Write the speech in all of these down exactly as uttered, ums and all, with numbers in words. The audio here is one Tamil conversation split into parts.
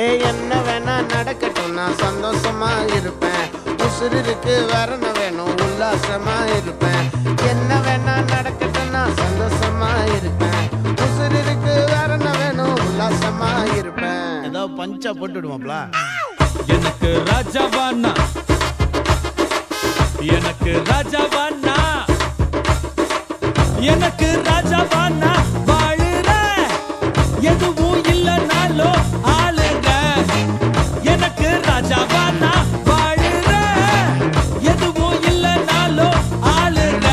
ஏ என்ன வேணா நடக்கட்டும் நான் சந்தோஷமா இருப்பேன். உசுறு இருக்கு வேற என்ன வேணும் உல்லாசமா இருப்பேன். என்ன வேணா நடக்கட்டும் நான் சந்தோஷமா இருப்பேன். உசுறு இருக்கு வேற என்ன வேணும் உல்லாசமா இருப்பேன். ஏதோ பஞ்சா போட்டுடுவாப்ல. எனக்கு ராஜாவானா எனக்கு ராஜாவானா எனக்கு ராஜாவானா வாழுற எதுவும் இல்லைனாலும் ஆளுங்க. எனக்கு ராஜாவானா வாழுற எதுவும் இல்லைனாலும் ஆளுங்க.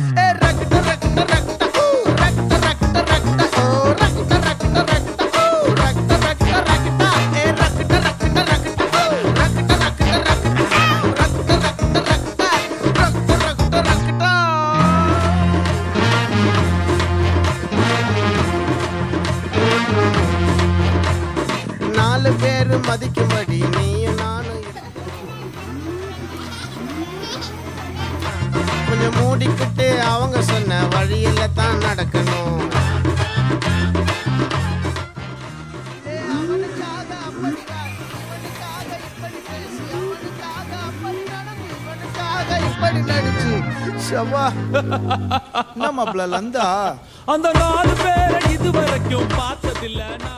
நாலு பேரு மதிக்கும்படி நீயும் நானும் கொஞ்சம் மூடிக்கிட்டு அவங்க சொன்ன வழியில தான் நடக்கணும். இப்படி நடிச்சு ஷவா நம்ம லந்தா அந்த நாலு பேரை இதுவரைக்கும் பார்த்ததில்லை.